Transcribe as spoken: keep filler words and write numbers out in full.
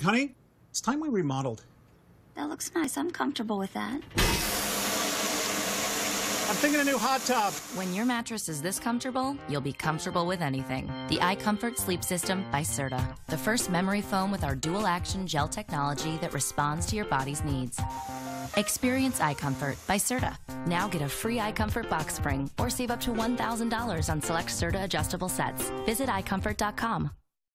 Honey, it's time we remodeled. That looks nice. I'm comfortable with that. I'm thinking a new hot tub. When your mattress is this comfortable, you'll be comfortable with anything. The iComfort Sleep System by Serta. The first memory foam with our dual-action gel technology that responds to your body's needs. Experience iComfort by Serta. Now get a free iComfort box spring or save up to one thousand dollars on select Serta adjustable sets. Visit i comfort dot com.